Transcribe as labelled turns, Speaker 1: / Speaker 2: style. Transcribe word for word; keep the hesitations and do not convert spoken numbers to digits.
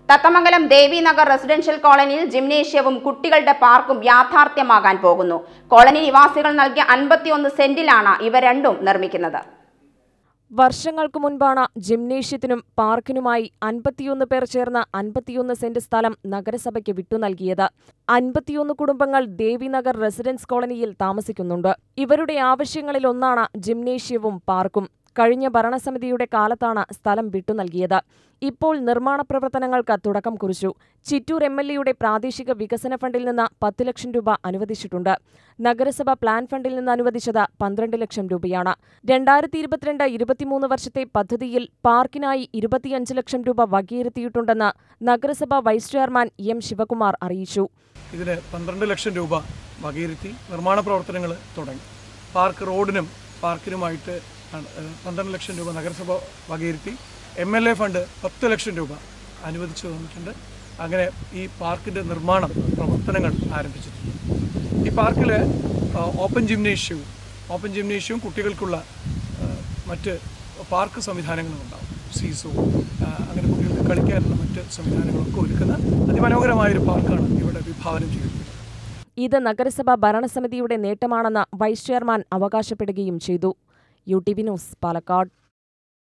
Speaker 1: Thathamangalam ദേവിനഗർ residential കോളനിയിൽ ജിംനേഷ്യവും കുട്ടികളുടെ പാർക്കും യാഥാർത്ഥ്യമാകാൻ പോകുന്നു. കോളനി നിവാസികൾ നൽകിയ അൻപത്തിയൊന്ന് സെന്റിലാണ് ഇവ രണ്ടും നിർമ്മിക്കുന്നത്.
Speaker 2: വർഷങ്ങൾക്ക് മുൻപാണ് ജിംനേഷ്യത്തിനും പാർക്കിനുമായി അൻപത്തിയൊന്ന് പേർ ചേർന്ന് അൻപത്തിയൊന്ന് സെന്റ് സ്ഥലം നഗരസഭയ്ക്ക് വിട്ടു നൽകിയത്. അൻപത്തിയൊന്ന് കുടുംബങ്ങൾ ദേവിനഗർ റെസിഡൻസ് കോളനിയിൽ താമസിക്കുന്നുണ്ട്. ഇവരുടെ ആവശ്യങ്ങളിലൊന്നാണ് ജിംനേഷ്യവും പാർക്കും. കഴിഞ്ഞ ഭരണസമിതിയുടെ കാലത്താണ് സ്ഥലം വിട്ടു നൽകിയത്. ഇപ്പോൾ നിർമ്മാണ പ്രവർത്തനങ്ങൾക്ക് തുടക്കം കുറിച്ചു. ചിറ്റൂർ എം എൽ എയുടെ പ്രാദേശിക വികസന ഫണ്ടിൽ നിന്ന് പത്ത് ലക്ഷം രൂപ അനുവദിച്ചിട്ടുണ്ട്. നഗരസഭ പ്ലാൻ ഫണ്ടിൽ നിന്ന് അനുവദിച്ചത് പന്ത്രണ്ട് ലക്ഷം രൂപയാണ്. രണ്ടായിരത്തി ഇരുപത്തിരണ്ട് ഇരുപത്തിമൂന്ന് വർഷത്തെ പദ്ധതിയിൽ പാർക്കിനായി ഇരുപത്തിയഞ്ച് ലക്ഷം രൂപ വകയിരുത്തിയിട്ടുണ്ടെന്ന് നഗരസഭ വൈസ് ചെയർമാൻ എം ശിവകുമാർ അറിയിച്ചു.
Speaker 3: ഇതിന് പന്ത്രണ്ട് ലക്ഷം രൂപ വകയിരുത്തി നിർമ്മാണ പ്രവർത്തനങ്ങൾ തുടങ്ങി. പാർക്ക് റോഡിനും പാർക്കിനുമായിട്ട് പന്ത്രണ്ട് ലക്ഷം രൂപ നഗരസഭ വകയിരുത്തി. എം എൽ എ ഫണ്ട് പത്ത് ലക്ഷം രൂപ അനുവദിച്ചു തന്നിട്ടുണ്ട്. അങ്ങനെ ഈ പാർക്കിൻ്റെ നിർമ്മാണ പ്രവർത്തനങ്ങൾ ആരംഭിച്ചിട്ടുണ്ട്. ഈ പാർക്കിൽ ഓപ്പൺ ജിംനേഷ്യവും ഓപ്പൺ ജിംനേഷ്യവും കുട്ടികൾക്കുള്ള മറ്റ് പാർക്ക് സംവിധാനങ്ങളും ഉണ്ടാവും. സീസോ അങ്ങനെ കുട്ടികൾക്ക് കളിക്കാനുള്ള മറ്റ് സംവിധാനങ്ങളൊക്കെ ഒരുക്കുന്ന അതിമനോഹരമായൊരു പാർക്കാണ് ഇവിടെ വിഭാവനം ചെയ്തിട്ടുള്ളത്.
Speaker 2: ഇത് നഗരസഭ ഭരണസമിതിയുടെ നേട്ടമാണെന്ന് വൈസ് ചെയർമാൻ അവകാശപ്പെടുകയും ചെയ്തു. U T V news, Palakkad.